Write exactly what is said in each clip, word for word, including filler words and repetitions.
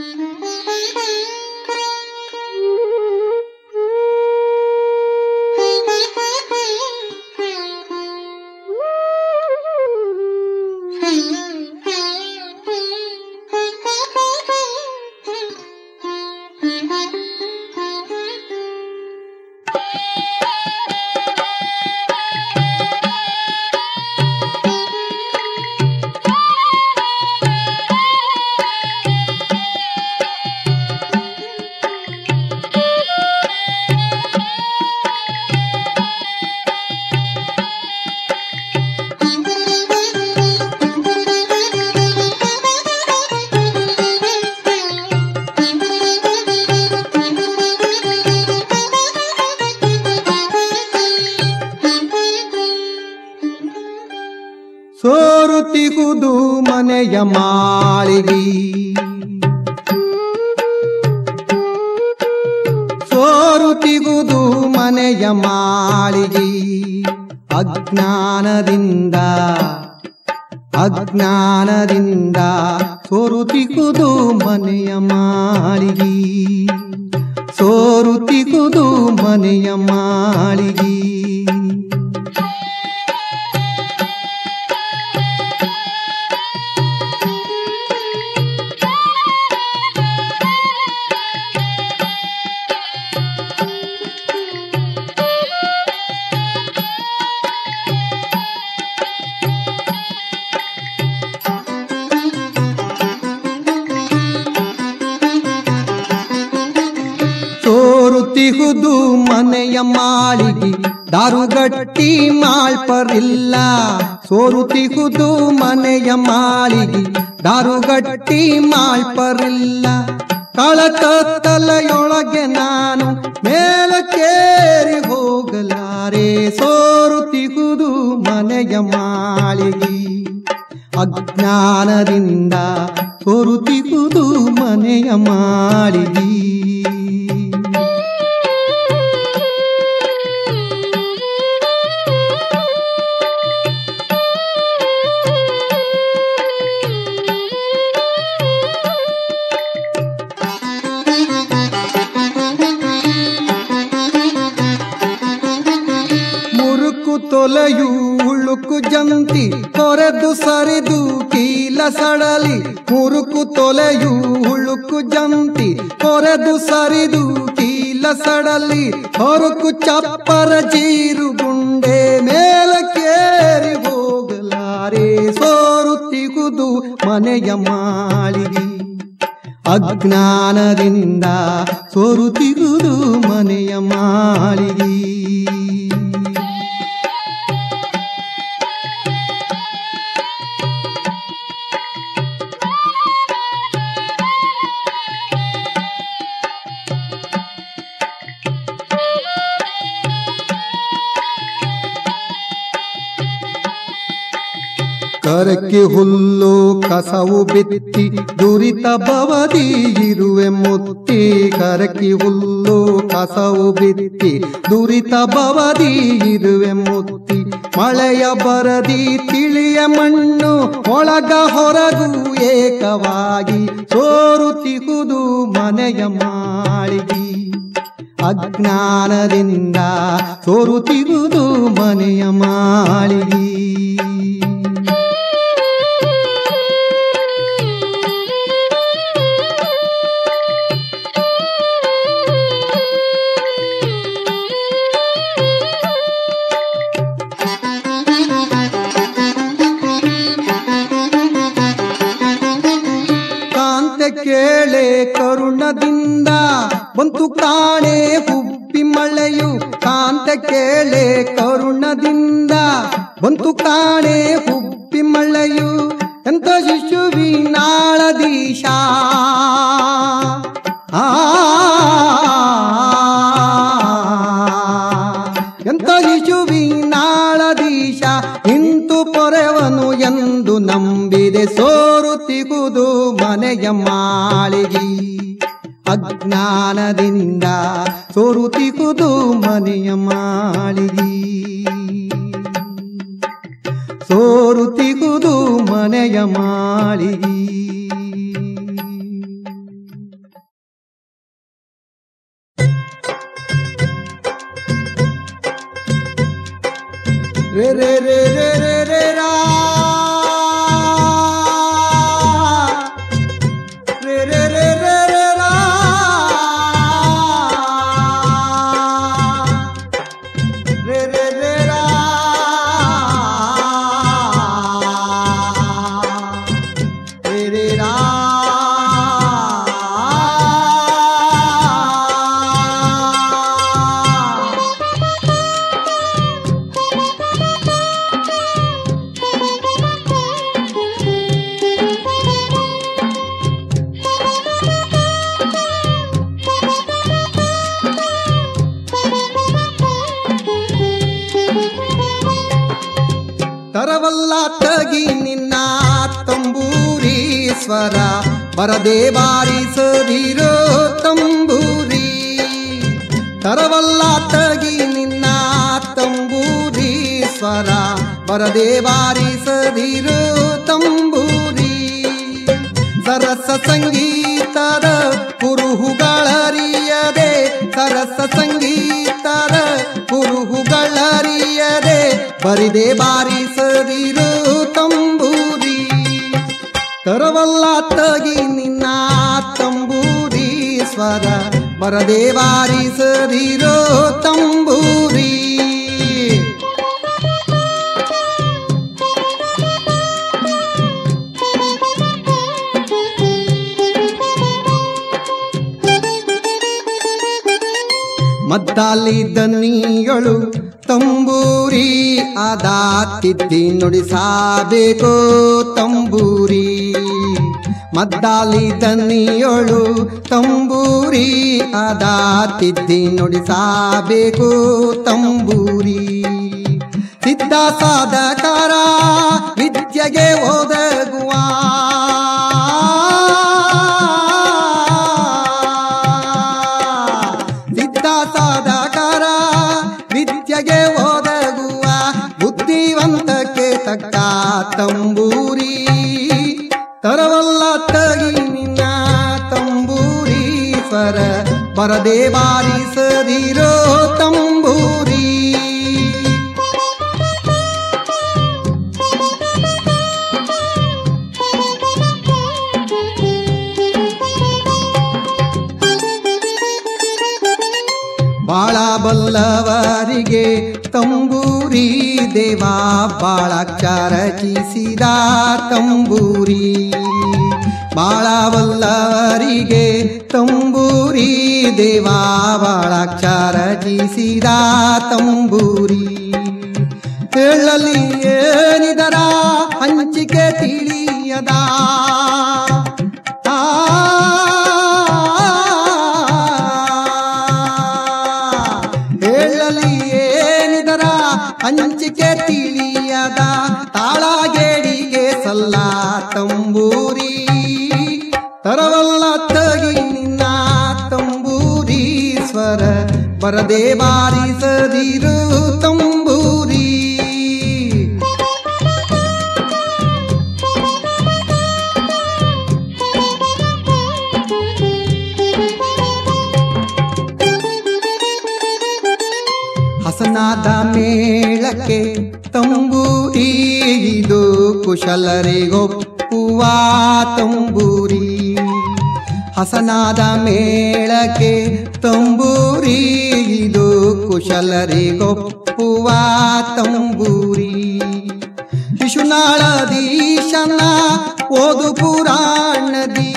ಸೋರುತಿಗುದು ಮನೆಯ ಮಾಳಿಗೆ, ಸೋರುತಿಗುದು ಮನೆಯ ಮಾಳಿಗೆ. ಅಜ್ಞಾನದಿಂದ ಅಜ್ಞಾನದಿಂದ ಸೋರುತಿಗುದು ಮನೆಯ ಮಾಳಿಗೆ, ಸೋರುತಿಗುದು ಮನೆಯ ಮಾಳಿಗೆ. ಸೋರುತಿಹುದು ಮನೆಯ ಮಾಳಿಗೆ, ದಾರುಗಟ್ಟಿ ಮಾಳ್ಪರಿಲ್ಲ. ಸೋರುತಿಹುದು ಮನೆಯ ಮಾಳಿಗೆ, ದಾರುಗಟ್ಟಿ ಮಾಳ್ಪರಿಲ್ಲ. ಕಳಕತ್ತಲೆಯೊಳಗೆ ನಾನು ಮೇಲಕ್ಕೇರಿ ಹೋಗಲಾರೆ. ಸೋರುತಿಹುದು ಮನೆಯ ಮಾಳಿಗೆ, ಅಜ್ಞಾನದಿಂದ ಸೋರುತಿಹುದು ಮನೆಯ ಮಾಳಿಗೆ. ತೊಲೆಯು ಉಳುಕು ಜಂತಿ ಕೊರೆದು ಸರಿದು ಕೀಲ ಸಡಲಿ. ಮುರುಕು ತೊಲೆಯು ಉಳುಕು ಜಂತಿ ಕೊರೆದು ಸರಿದು ಕೀಲ ಸಡಲಿ. ಹೊರಕು ಚಪ್ಪರ ಜೀರು ಗುಂಡೆ ಮೇಲಕ್ಕೇರಿ ಹೋಗಲಾರೆ. ಸೋರುತಿಗುದು ಮನೆಯ ಮಾಳಿಗೆ, ಅಜ್ಞಾನದಿಂದ ಸೋರುತಿಗುದು ಮನೆಯ ಮಾಳಿಗೆ. ಕರಕ್ಕೆ ಹುಲ್ಲು ಕಸವು ಬಿತ್ತಿ ದುರಿತ ಬವದಿ ಇರುವೆ ಮುತ್ತಿ. ಕರಕ್ಕೆ ಹುಲ್ಲು ಕಸವು ಬಿತ್ತಿ ದುರಿತ ಬವದಿ ಇರುವೆ ಮುತ್ತಿ. ಮಳೆಯ ಬರದಿ ತಿಳಿಯ ಮಣ್ಣು ಒಳಗ ಹೊರಗು ಏಕವಾಗಿ. ಸೋರುತಿಹುದು ಮನೆಯ ಮಾಳಿಗೆ, ಅಜ್ಞಾನದಿಂದ ಸೋರುತಿಹುದು ಮನೆಯ ಮಾಳಿಗೆ. ಕೇಳೆ ಕರುಣದಿಂದ ಬಂತು ಕಾಣೆ ಹುಬ್ಬಿ ಮಳೆಯು. ಕಾಂತ ಕೇಳೆ ಕರುಣದಿಂದ ಬಂತು ಕಾಣೆ ಹುಬ್ಬಿ ಮಳೆಯು. ಎಂತ ಶಿಶುವಿನಾಳದೀಶ ಆ ಎಂತ ಶಿಶುವಿನಾಳದೀಶ ನಿಂತು ಪೊರೆವನು ಎಂದು ನಂಬಿದೆ. ಸೋರುತಿಗುದು ಮನೆಯ ಮಾಳಿಗೆ, ಅಜ್ಞಾನದಿಂದ ಸೋರುತಿಗುದು ಮನೆಯ ಮಾಳಿಗೆ. ಸೋರುತಿಗುದು ಮನೆಯ ಮಾಳಿಗೆ. ರೇ ರೇ ರೇ ರೇ ರೇ ರೇ ರಾ ರೇ ರೇ ರೇ ರೇ ರೇ ರಾ ರೇ ರೇ ರೇ ರಾ ರೇ ರೇ ರಾ ತರವಲ್ಲ ತಗಿ ನಿನ್ನ ತಂಬೂರಿ ಸ್ವರ ಬರದೆ ಬಾರಿಸದಿರೋ ತಂಬೂರಿ ತರವಲ್ಲ ತಗಿ ನಿನ್ನ ತಂಬೂರಿ ಸ್ವರ ಬರದೆ ಬಾರಿಸದಿರೋ ತಂಬೂರಿ ಸರಸ ಸಂಗೀತರ ಕುರುಹುಗಳರಿಯದೆ ಸರಸ ಸಂಗೀತರ ಕುರುಹುಗಳರಿಯದೆ ಬರಿದೆ ಬಾರಿಸದಿರೋ ತಂಬೂರಿ ತರವಲ್ಲ ತಗಿ ನಿನ್ನ ತಂಬೂರಿ ಸ್ವರ ಬರದೆ ಬಾರಿಸದಿರೋ ತಂಬೂರಿ ಮದ್ದಾಲಿ ದನಿಯೊಳು ತಂಬೂರಿ ಆದ ತಿದ್ದಿ ನುಡಿಸಬೇಕು ತಂಬೂರಿ ಮದ್ದಾಲಿ ದನಿಯೊಳು ತಂಬೂರಿ ಆದ ತಿದ್ದಿ ನುಡಿಸಬೇಕು ತಂಬೂರಿ ಸಿದ್ಧ ಸಾಧಕರ ವಿದ್ಯೆಗೆ ಒದಗುವ ಸಿದ್ಧ ಸಾಧಕರ ವಿದ್ಯೆಗೆ ಒದಗುವ ಬುದ್ಧಿವಂತಕ್ಕೆ ತಕ್ಕ ತಂಬೂರಿ ತರವಲ್ಲ ತಗಿ ನಿನ್ನ ತಂಬೂರಿ ಸ್ವರ ಬರದೆ ಬಾರಿಸದಿರೋ ತಂಬೂರಿ ಬಾಳ ಬಲ್ಲವರಿಗೆ ತಂಬೂರಿ ದೇವಾ ಬಾಳಾಕ್ಷರ ರಚಿಸಿದ ತಂಬೂರಿ ಬಾಳ ಬಲ್ಲವರಿಗೆ ತಂಬೂರಿ ದೇವಾ ಬಾಳಾಕ್ಷರ ರಚಿಸಿದ ತಂಬೂರಿ ಹೇಳಲಿ ಏನಿದರ ಹಂಚಿಕೆ ತಿಳಿಯದ ಹಂಚಿಕೆ ತಿಳಿಯದ ತಾಳಗೇಡಿಗೆ ಸಲ್ಲ ತಂಬೂರಿ ತರವಲ್ಲ ತಗಿ ನಿನ್ನ ತಂಬೂರಿ ಸ್ವರ ಬರದೆ ಬಾರಿಸದಿರು ತಂಬೂರಿ ಹಸನಾದ ಮೇಳಕ್ಕೆ ತಂಬೂರಿ ಇದು ಕುಶಲರಿಗೊಪ್ಪುವ ತಂಬೂರಿ ಹಸನಾದ ಮೇಳಕ್ಕೆ ತಂಬೂರಿ ಇದು ಕುಶಲರಿಗೊಪ್ಪುವ ತಂಬೂರಿ ಶಿಶುನಾಳದೀಶನ ಓದು ಪುರಾಣದಿ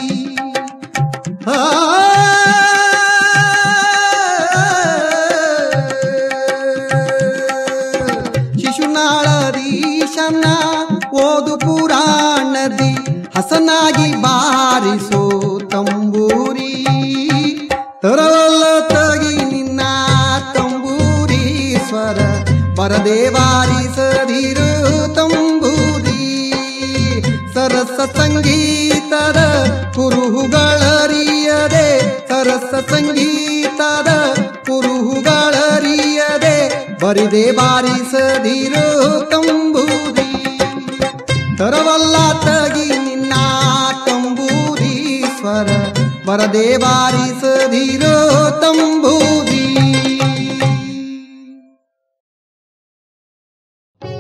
ಶಿಶುನಾಳದೀಶನ ಓದು ಪುರಾಣದಿ ಹಸನಾಗಿ ಬಾರಿಸೋ ತಂಬೂರಿ ತರವಲ್ಲ ತಗಿ ನಿನ್ನ ತಂಬೂರಿ ಸ್ವರ ಬರದೆ ಬಾರಿಸದಿರು ತಂಬೂರಿ ಸರಸ ಸಂಗೀತದ ಕುರುಹುಗಳರಿಯದೆ ಸರಸ ಸಂಗೀತದ ಕುರುಹುಗಳರಿಯದೆ ಬರಿದೆ ಬಾರಿಸದಿರು ತಂಬೂರಿ ತರವಲ್ಲ ತಗಿ ನಿನ್ನ ತಂಬೂರಿ ಸ್ವರ ಬರದೆ ಬಾರಿಸದಿರು ತಂಬೂರಿ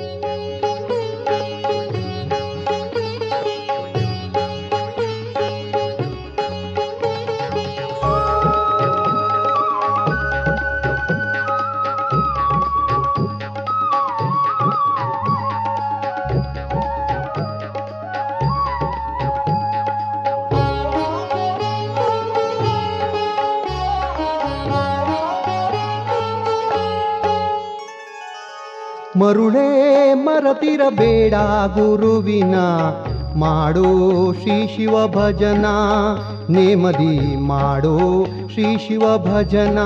ಮರುಳೇ ಮರತಿರಬೇಡ ಗುರುವಿನ ಮಾಡೋ ಶ್ರೀ ಶಿವ ಭಜನ ನೇಮದಿ ಮಾಡೋ ಶ್ರೀ ಶಿವ ಭಜನ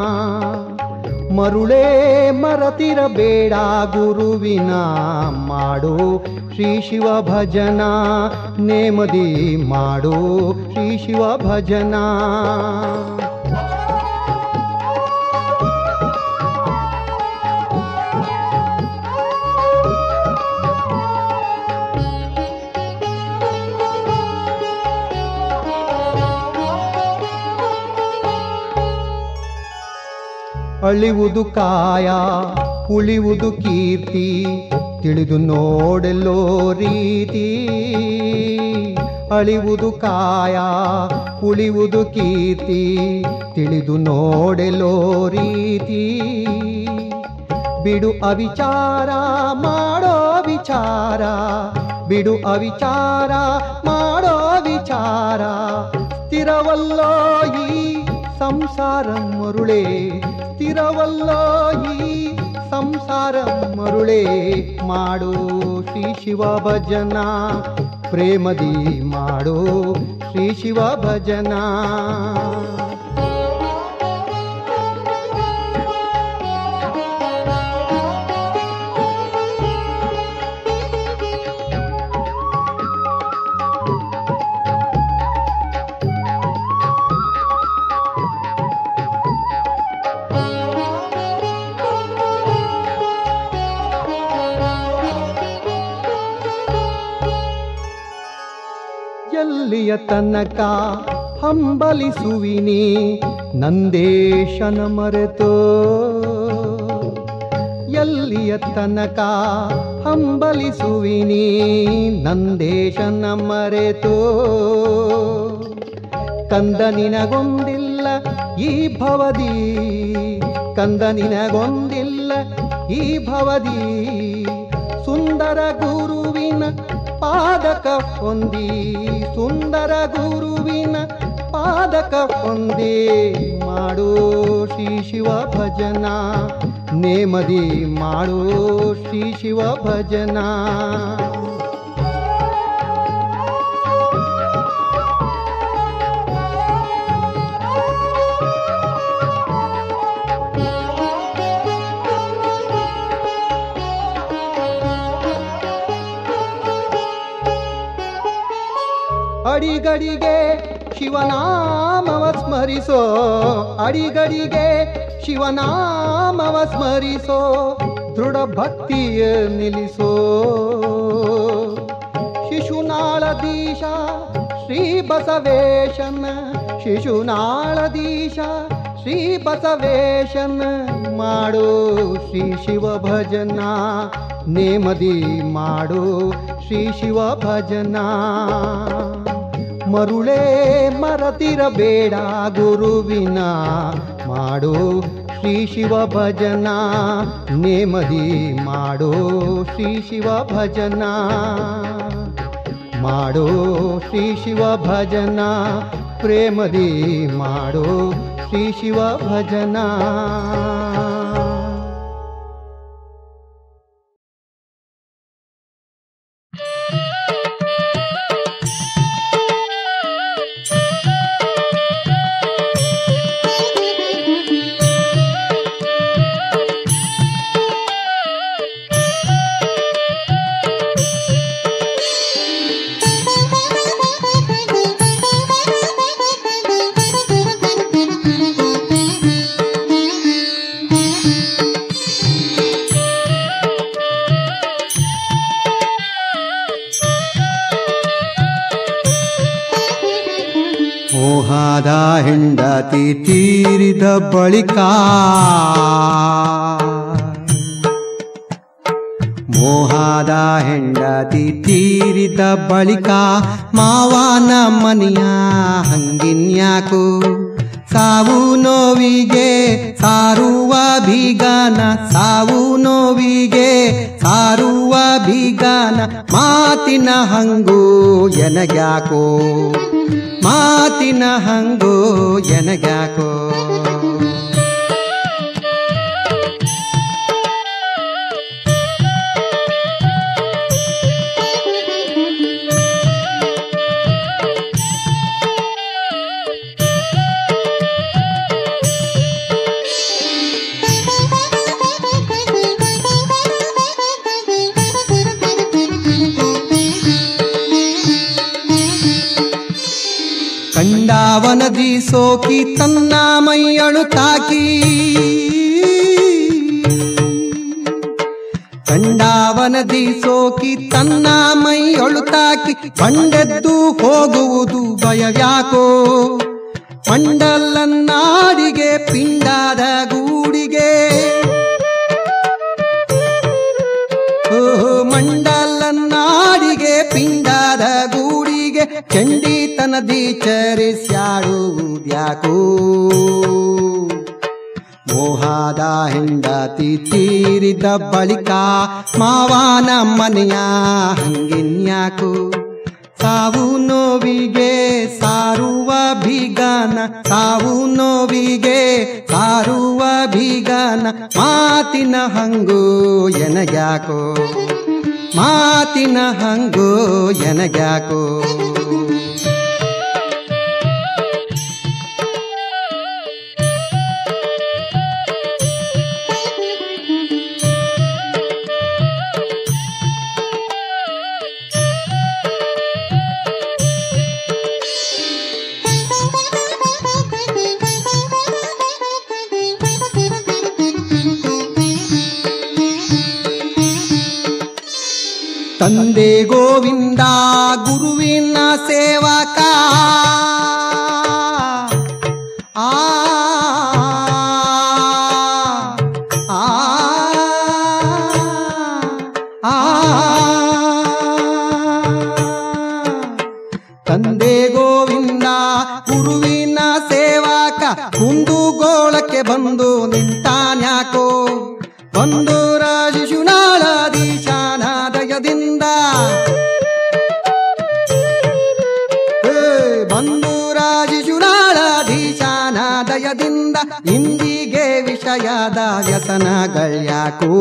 ಮರುಳೇ ಮರತಿರಬೇಡ ಗುರುವಿನ ಮಾಡೋ ಶ್ರೀ ಶಿವ ಭಜನ ನೇಮದಿ ಮಾಡೋ ಶ್ರೀ ಶಿವ ಭಜನ ಅಳಿವುದು ಕಾಯ ಉಳಿವುದು ಕೀರ್ತಿ ತಿಳಿದು ನೋಡೆಲ್ಲೋ ರೀತಿ ಅಳಿವುದು ಕಾಯ ಉಳಿವುದು ಕೀರ್ತಿ ತಿಳಿದು ನೋಡೆಲ್ಲೋ ರೀತಿ ಬಿಡು ಅವಿಚಾರ ಮಾಡೋ ವಿಚಾರ ಬಿಡು ಅವಿಚಾರ ಮಾಡೋ ವಿಚಾರ ಸ್ಥಿರವಲ್ಲೋ ಈ ಸಂಸಾರ ಮರುಳೇ ಸ್ಥಿರವಲ್ಲೋ ಈ ಸಂಸಾರ ಮರುಳೇ ಮಾಡೋ ಶ್ರೀ ಶಿವ ಭಜನ ಪ್ರೇಮದಿ ಮಾಡೋ ಶ್ರೀ ಶಿವ ಭಜನ ಎಲ್ಲಿಯ ತನಕ ಹಂಬಲಿಸುವಿನಿ ನಂದೇಶನ ಮರೆತೋ ಎಲ್ಲಿಯ ತನಕ ಹಂಬಲಿಸುವಿನಿ ನಂದೇಶನ ಮರೆತೋ ಕಂದ ನಿನಗೊಂದಿಲ್ಲ ಈ ಭವದಿ ಕಂದ ನಿನಗೊಂದಿಲ್ಲ ಈ ಭವದಿ ಸುಂದರ ಗುರುವಿನ ಪಾದಕ ಹೊಂದಿ ಸುಂದರ ಗುರುವಿನ ಪಾದಕ ಹೊಂದಿ ಮಾಡೋ ಶ್ರೀ ಶಿವ ಭಜನ ನೇಮದಿ ಮಾಡೋ ಶ್ರೀ ಶಿವ ಭಜನ ಅಡಿಗಡಿಗೆ ಶಿವನಾಮವ ಸ್ಮರಿಸೋ ಅಡಿಗಡಿಗೆ ಶಿವನಾಮವ ಸ್ಮರಿಸೋ ದೃಢ ಭಕ್ತಿಯ ನಿಲ್ಲಿಸೋ ಶಿಶುನಾಳದೀಶ ಶ್ರೀ ಬಸವೇಶನ ಶಿಶುನಾಳದೀಶ ಶ್ರೀ ಬಸವೇಶನ ಮಾಡೋ ಶ್ರೀ ಶಿವ ಭಜನ ನೇಮದಿ ಮಾಡೋ ಶ್ರೀ ಶಿವ ಭಜನ ಮರುಳೇ ಮರತಿರಬೇಡ ಗುರುವಿನ ಮಾಡೋ ಶ್ರೀ ಶಿವ ಭಜನ ನೇಮದಿ ಮಾಡೋ ಶ್ರೀ ಶಿವ ಭಜನ ಮಾಡೋ ಶ್ರೀ ಶಿವ ಭಜನ ಪ್ರೇಮದಿ ಮಾಡೋ ಶ್ರೀ ಶಿವ ಭಜನ ಮೋಹದ ಹೆಂಡತಿ ತೀರಿದ ಬಳಿಕ ಮೋಹದ ಹೆಂಡತಿ ತೀರಿದ ಬಳಿಕ ಮಾವನ ಮನೆಯ ಹಂಗಿನ್ಯಾಕು ಸಾವು ನೋವಿಗೆ ಸಾರುವ ಬೀಗನ ಸಾವು ನೋವಿಗೆ ಸಾರುವ ಬೀಗನ ಮಾತಿನ ಹಂಗು ಎನಗ್ಯಾಕೋ ಮಾತಿನ ಹಂಗೋ ಎನಗ್ಯಾಕೋ ಕಂಡಾವನದಿ ಸೋಕಿ ತನ್ನ ಮೈಯಳು ತಾಕಿ ಕಂಡಾವನದಿ ಸೋಕಿ ತನ್ನ ಮೈಯಳು ತಾಕಿ ಬಂಡೆದ್ದು ಹೋಗುವುದು ಭಯವ್ಯಾಕೋ ಮಂಡಲನ್ನಾಡಿಗೆ ಪಿಂಡಾದ ಗೂಡಿಗೆ ಮಂಡಲನ್ನಾಡಿಗೆ ಪಿಂಡಾದ ಗೂಡಿಗೆ ಚಂಡಿತನದಿ ಚರಿಸ್ಯಾಡುವುದ್ಯಾಕೋ ಮೋಹದ ಹೆಂಡತಿ ತೀರಿದ ಬಳಿಕ ಮಾವನ ಮನೆಯ ಹಂಗಿನ್ಯಾಕೋ ಸಾವು ನೋವಿಗೆ ಸಾರುವ ಬೀಗನ ಸಾವು ನೋವಿಗೆ ಸಾರುವ ಬೀಗನ ಮಾತಿನ ಹಂಗೋ ಎನಗ್ಯಾಕೋ ಮಾತಿನ ಹಂಗೋ ಎನಗ್ಯಾಕೋ ತಂದೆ ಗೋವಿಂದ ಗುರುವಿನ ಸೇವಕ ಆ ಆ ಆ ತಂದೆ ಗೋವಿಂದ ಗುರುವಿನ ಸೇವಕ ಕುಂದುಗೋಳಕ್ಕೆ ಬಂದು ನಿಂತಾನ್ಯಾಕೋ ಬಂದು ರಾಜಶುನಾಳಾಧೀಶಾನಾದಯದಿಂದ ಬಂದು ರಾಜಶುನಾಳಾಧೀಶಾನಾದಯದಿಂದ ಇಂದಿಗೆ ವಿಷಯದ ವ್ಯಸನಗಳ್ಯಾಕೋ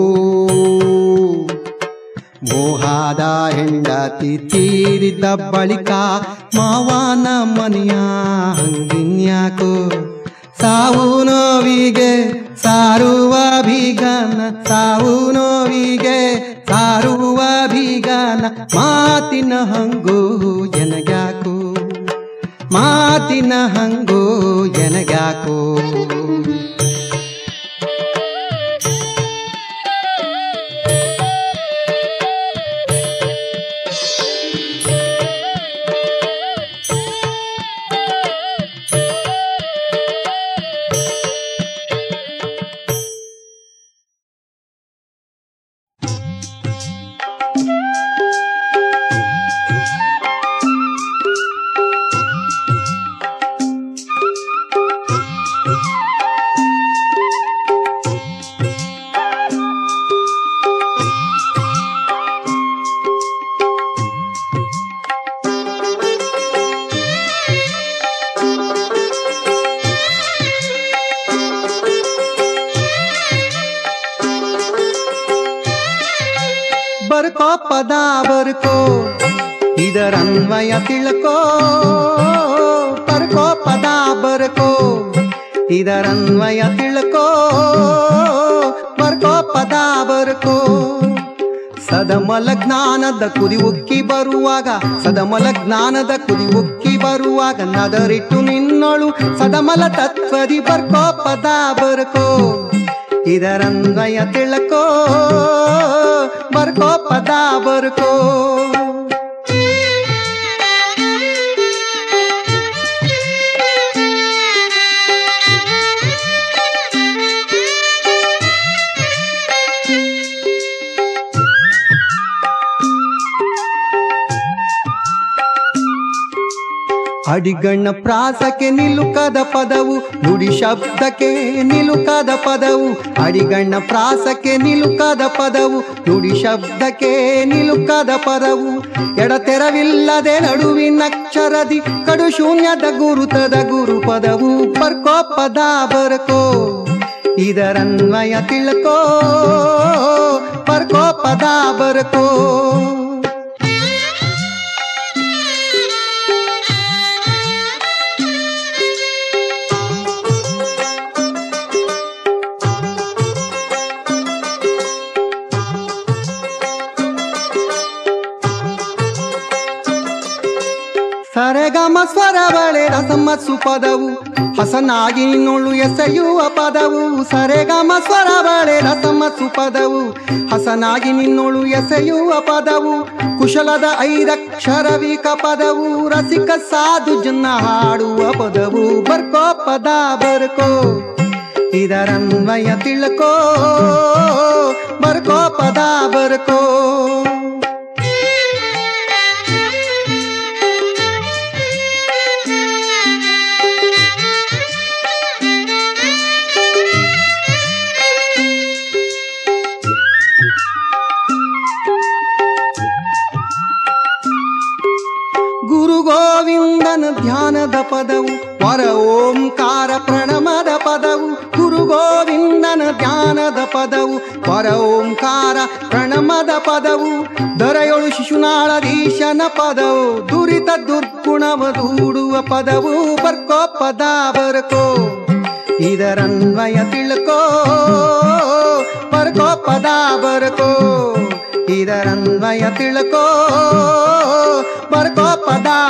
ಮೋಹದ ಹೆಂಡತಿ ತೀರಿದ ಬಳಿಕ ಮಾವನ ಮನೆಯ ಹಂಗಿನ್ಯಾಕೋ ಸಾವು ನೋವಿಗೆ ಸಾರುವ ಬೀಗನ ಸಾವು ನೋವಿಗೆ ಸಾರುವ ಬೀಗನ ಮಾತಿನ ಹಂಗೋ ಎನಗ್ಯಾಕೋ ಮಾತಿನ ಹಂಗೋ ಎನಗ್ಯಾಕೋ ಬರ್ಕೋ ಪದ ಬರ್ಕೋ ಇದರನ್ವಯ ತಿಳ್ಕೋ ಬರ್ಕೋ ಪದ ಬರ್ಕೋ ಇದರನ್ವಯ ತಿಳ್ಕೋ ಬರ್ಕೋ ಪದ ಬರ್ಕೋ ಸದಮಲ ಜ್ಞಾನದ ಕುದಿ ಉಕ್ಕಿ ಬರುವಾಗ ಸದಮಲ ಜ್ಞಾನದ ಕುದಿ ಉಕ್ಕಿ ಬರುವಾಗ ನದರಿಟ್ಟು ನಿನ್ನೊಳು ಸದಮಲ ತತ್ವದಿ ಬರ್ಕೋ ಪದ ಬರ್ಕೋ ಇದರನ್ವಯ ತಿಳ್ಕೋ ಬರ್ಕೋ ಪದ ಬರ್ಕೋ ಅಡಿಗಣ್ಣ ಪ್ರಾಸಕ್ಕೆ ನಿಲುಕದ ಪದವು ನುಡಿ ಶಬ್ದಕ್ಕೆ ನಿಲುಕದ ಪದವು ಅಡಿಗಣ್ಣ ಪ್ರಾಸಕ್ಕೆ ನಿಲುಕದ ಪದವು ನುಡಿ ಶಬ್ದಕ್ಕೆ ನಿಲುಕದ ಪದವು ಎಡತೆರವಿಲ್ಲದೆ ನಡುವಿನಕ್ಷರದಿ ಕಡು ಶೂನ್ಯದ ಗುರುತದ ಗುರು ಪದವು ಬರ್ಕೋ ಪದ ಬರ್ಕೋ ಇದರನ್ವಯ ತಿಳ್ಕೋ ಬರ್ಕೋ ಪದ ಬರ್ಕೋ ಸರೆಗಮ ಸ್ವರ ಬಳೆ ರಸಮ ಸುಪದವು ಹಸನಾಗಿ ನಿನ್ನೊಳು ಎಸೆಯುವ ಪದವು ಸರೆಗಮ ಸ್ವರ ಬಳೆ ರಸಮ ಸುಪದವು ಹಸನಾಗಿ ನಿನ್ನೊಳು ಎಸೆಯುವ ಪದವು ಕುಶಲದ ಐದಕ್ಷರವಿಕ ಪದವು ರಸಿಕ ಸಾಧು ಜನ ಹಾಡುವ ಪದವು ಬರ್ಕೋ ಪದ ಬರ್ಕೋ ಇದರನ್ವಯ ತಿಳ್ಕೋ ಬರ್ಕೋ ಪದ ಬರ್ಕೋ ಗುರು ಗೋವಿಂದನ ಧ್ಯಾನದ ಪದವು ಪರ ಓಂಕಾರ ಪ್ರಣಮದ ಪದವು ಗುರು ಗೋವಿಂದನ ಧ್ಯಾನದ ಪದವು ಪರ ಓಂಕಾರ ಪ್ರಣಮದ ಪದವು ದೊರೆಯೊಳು ಶಿಶುನಾಳಧೀಶನ ಪದವು ದುರಿತ ದುರ್ಗುಣವ ದೂಡುವ ಪದವು ಬರ್ಕೋ ಪದ ಬರ್ಕೋ ಇದರನ್ವಯ ತಿಳ್ಕೋ ಬರ್ಕೋ ಪದ ಬರ್ಕೋ ಇದರನ್ವಯ ತಿಳ್ಕೋ ಬರ್ಕೋ ಪದ